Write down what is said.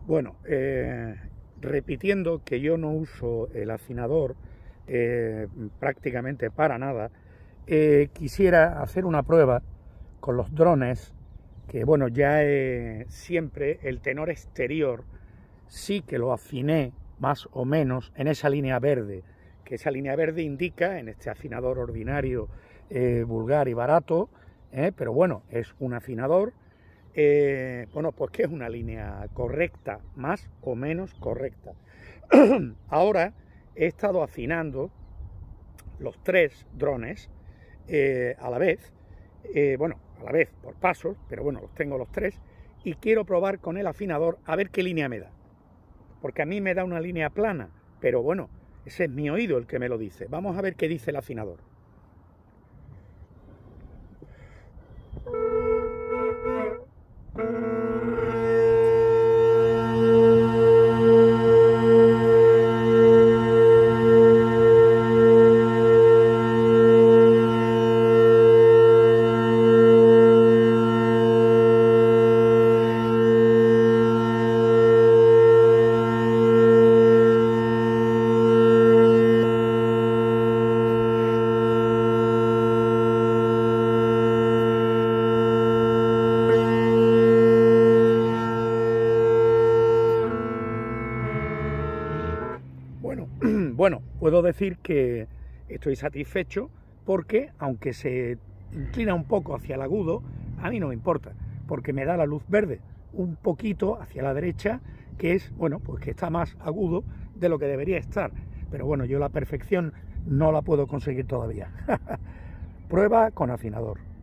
Bueno, repitiendo que yo no uso el afinador prácticamente para nada, quisiera hacer una prueba con los drones, que bueno, ya siempre el tenor exterior sí que lo afiné más o menos en esa línea verde, que esa línea verde indica en este afinador ordinario, vulgar y barato, pero bueno, es un afinador. Bueno, pues que es una línea correcta, más o menos correcta. Ahora he estado afinando los tres drones a la vez, bueno, a la vez por pasos, pero bueno, los tengo los tres y quiero probar con el afinador a ver qué línea me da, porque a mí me da una línea plana, pero bueno, ese es mi oído el que me lo dice. Vamos a ver qué dice el afinador. Bueno, puedo decir que estoy satisfecho porque, aunque se inclina un poco hacia el agudo, a mí no me importa, porque me da la luz verde un poquito hacia la derecha, que es, bueno, pues que está más agudo de lo que debería estar. Pero bueno, yo la perfección no la puedo conseguir todavía. Prueba con afinador.